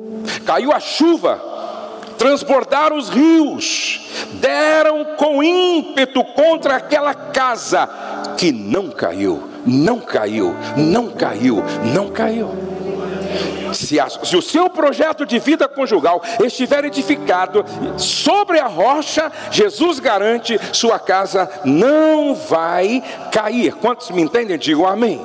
Caiu a chuva, transbordaram os rios, deram com ímpeto contra aquela casa, que não caiu, não caiu, não caiu, não caiu. Se o seu projeto de vida conjugal estiver edificado sobre a rocha, Jesus garante, sua casa não vai cair. Quantos me entendem? Digam amém.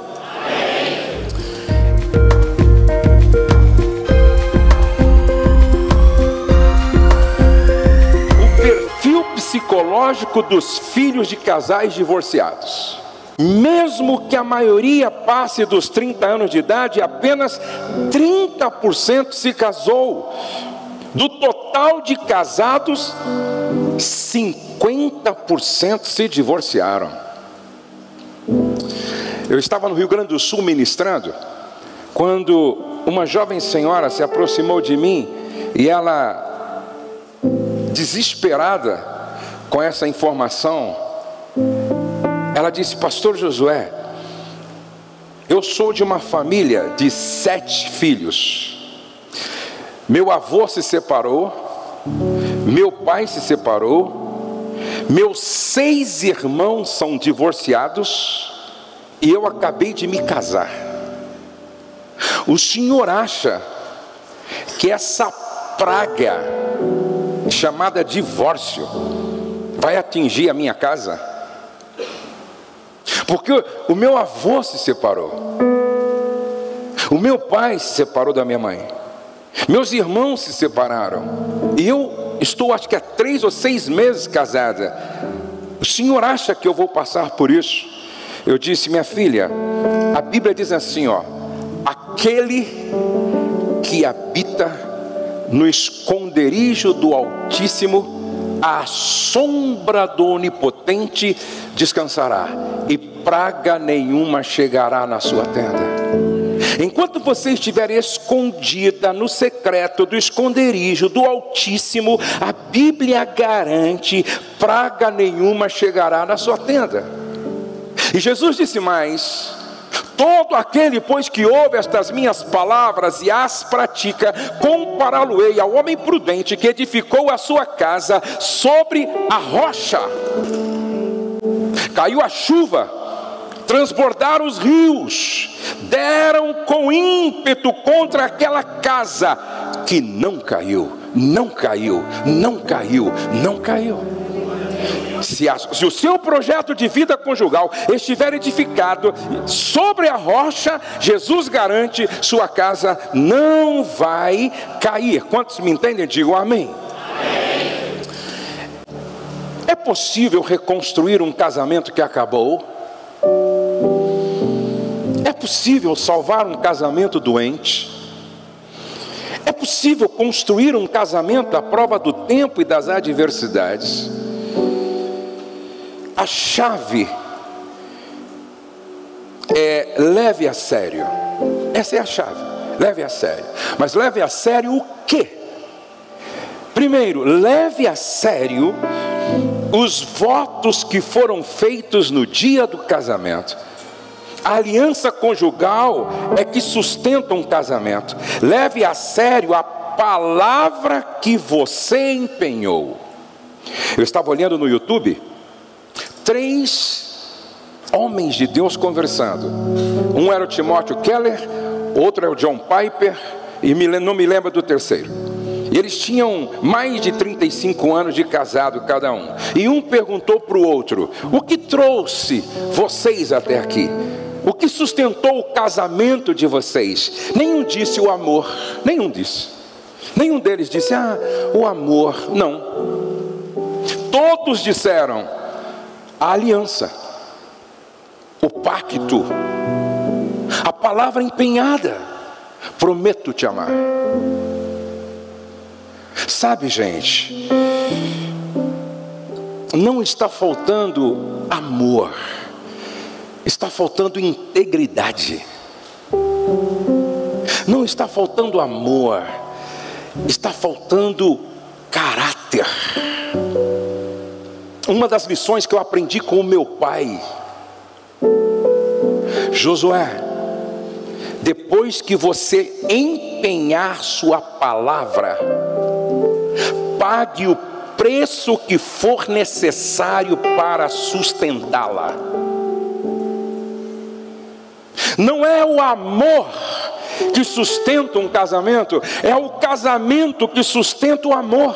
O perfil psicológico dos filhos de casais divorciados. Mesmo que a maioria passe dos 30 anos de idade, apenas 30% se casou. Do total de casados, 50% se divorciaram. Eu estava no Rio Grande do Sul ministrando, quando uma jovem senhora se aproximou de mim, e ela, desesperada com essa informação, ela disse: pastor Josué, eu sou de uma família de 7 filhos. Meu avô se separou, meu pai se separou, meus 6 irmãos são divorciados, e eu acabei de me casar. O senhor acha que essa praga chamada divórcio vai atingir a minha casa? Porque o meu avô se separou, o meu pai se separou da minha mãe, meus irmãos se separaram, e eu estou acho que há 3 ou 6 meses casada. O senhor acha que eu vou passar por isso? Eu disse: minha filha, a Bíblia diz assim, ó: aquele que habita no esconderijo do Altíssimo, à sombra do Onipotente descansará, e praga nenhuma chegará na sua tenda. Enquanto você estiver escondida no secreto do esconderijo do Altíssimo, a Bíblia garante: praga nenhuma chegará na sua tenda. E Jesus disse mais: todo aquele, pois, que ouve estas minhas palavras e as pratica, compará-lo-ei ao homem prudente que edificou a sua casa sobre a rocha. Caiu a chuva, transbordaram os rios, deram com ímpeto contra aquela casa, que não caiu, não caiu, não caiu, não caiu. Se o seu projeto de vida conjugal estiver edificado sobre a rocha, Jesus garante, sua casa não vai cair. Quantos me entendem? Digam amém. É possível reconstruir um casamento que acabou? É possível salvar um casamento doente? É possível construir um casamento à prova do tempo e das adversidades? A chave é: leve a sério. Essa é a chave. Leve a sério. Mas leve a sério o quê? Primeiro, leve a sério os votos que foram feitos no dia do casamento. A aliança conjugal é que sustenta um casamento. Leve a sério a palavra que você empenhou. Eu estava olhando no YouTube 3 homens de Deus conversando. Um era o Timóteo Keller, outro é o John Piper, e não me lembro do terceiro. E eles tinham mais de 35 anos de casado cada um. E um perguntou para o outro: o que trouxe vocês até aqui? O que sustentou o casamento de vocês? Nenhum disse o amor, nenhum disse. Nenhum deles disse: o amor. Não. Todos disseram: a aliança, o pacto, a palavra empenhada: prometo te amar. Sabe, gente, não está faltando amor, está faltando integridade. Não está faltando amor, está faltando caráter. Uma das lições que eu aprendi com o meu pai: Josué, depois que você empenhar sua palavra, pague o preço que for necessário para sustentá-la. Não é o amor que sustenta um casamento, é o casamento que sustenta o amor.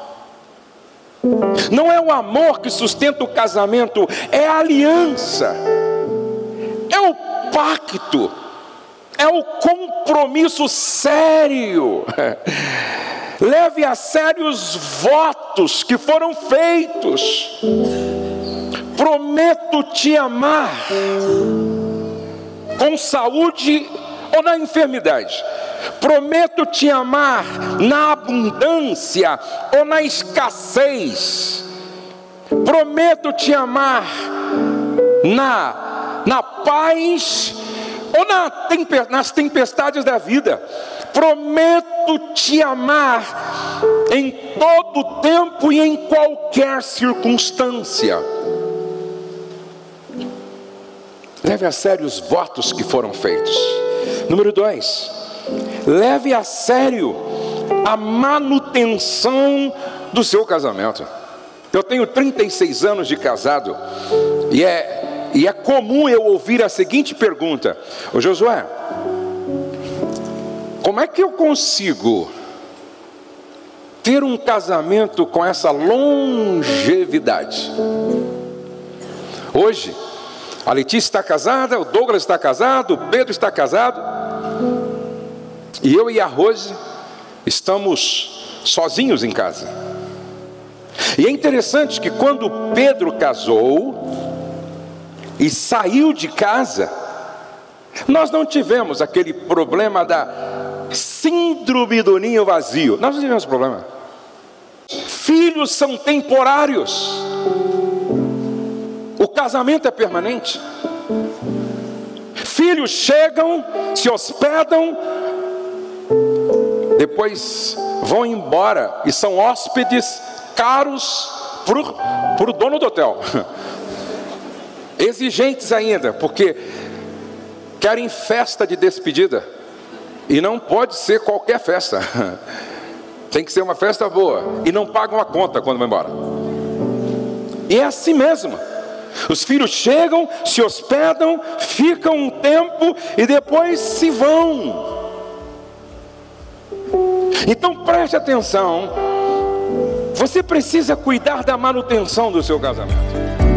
Não é o amor que sustenta o casamento, é a aliança, é o pacto, é o compromisso sério. Leve a sério os votos que foram feitos. Prometo te amar com saúde ou na enfermidade. Prometo te amar na abundância ou na escassez. Prometo te amar na paz ou nas tempestades da vida. Prometo te amar em todo tempo e em qualquer circunstância. Leve a sério os votos que foram feitos. Número 2, leve a sério a manutenção do seu casamento. Eu tenho 36 anos de casado e é comum eu ouvir a seguinte pergunta: ô Josué, como é que eu consigo ter um casamento com essa longevidade? Hoje, a Letícia está casada, o Douglas está casado, o Pedro está casado, e eu e a Rose estamos sozinhos em casa. E é interessante que quando Pedro casou e saiu de casa, nós não tivemos aquele problema da síndrome do ninho vazio. Nós não tivemos problema. Filhos são temporários, o casamento é permanente. Filhos chegam, se hospedam, depois vão embora e são hóspedes caros para o dono do hotel. Exigentes ainda, porque querem festa de despedida. E não pode ser qualquer festa. Tem que ser uma festa boa. E não pagam a conta quando vão embora. E é assim mesmo. Os filhos chegam, se hospedam, ficam um tempo e depois se vão. Então preste atenção. Você precisa cuidar da manutenção do seu casamento.